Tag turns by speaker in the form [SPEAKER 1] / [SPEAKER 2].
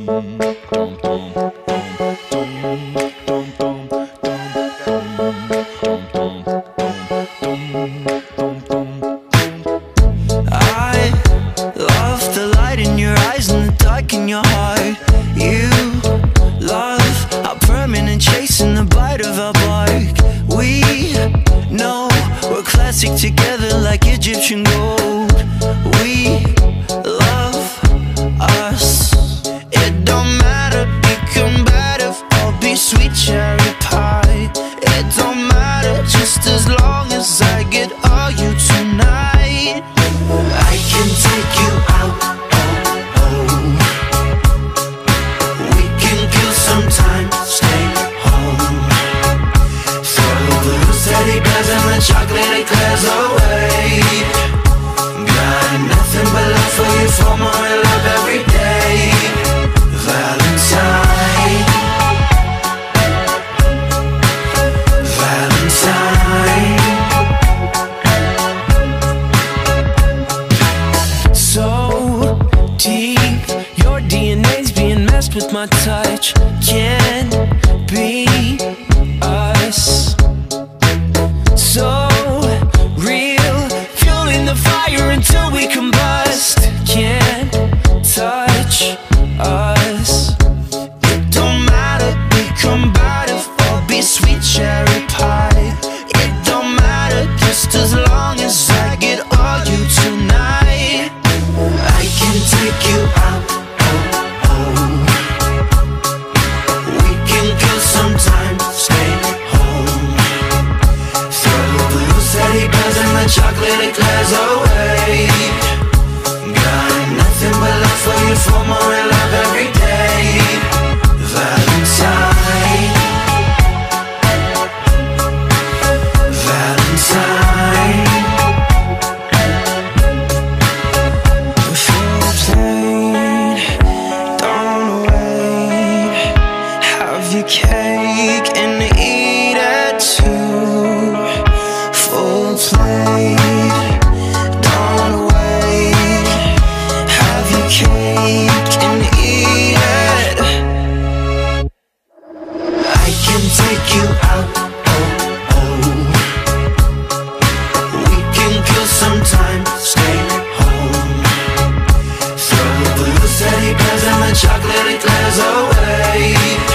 [SPEAKER 1] I love the light in your eyes and the dark in your heart. You love our permanent chase and the bite of our bark. We know we're classic together like Egyptian gold. We love us. It don't matter, be combative or be sweet cherry pie. It don't matter, just as long as I get all you tonight. I can take you out, oh, oh. We can kill some time, stay home. Throw the blue teddy bears and the chocolate eclairs away. Got nothing but love for you, for more love every day. Valentine, Valentine. So deep, your DNA's being messed with my touch. Can't be us. So real, fueling the fire until we combust. Can't touch us. It don't matter, be combative or be sweet cherry pie. It don't matter, just as long as I get all you tonight. I can take you out, oh, oh. We can kill some time, stay home. Throw the blue teddy bears and the chocolate eclairs away. Got nothing but love for you, for more love every day. Valentine, Valentine. Full plate, don't wait. Have your cake and eat it too. Full plate, don't wait. Have your cake and eat it. I can take you out, oh, oh. We can kill some time, stay home. Throw the blue teddy bears and the chocolate eclairs away.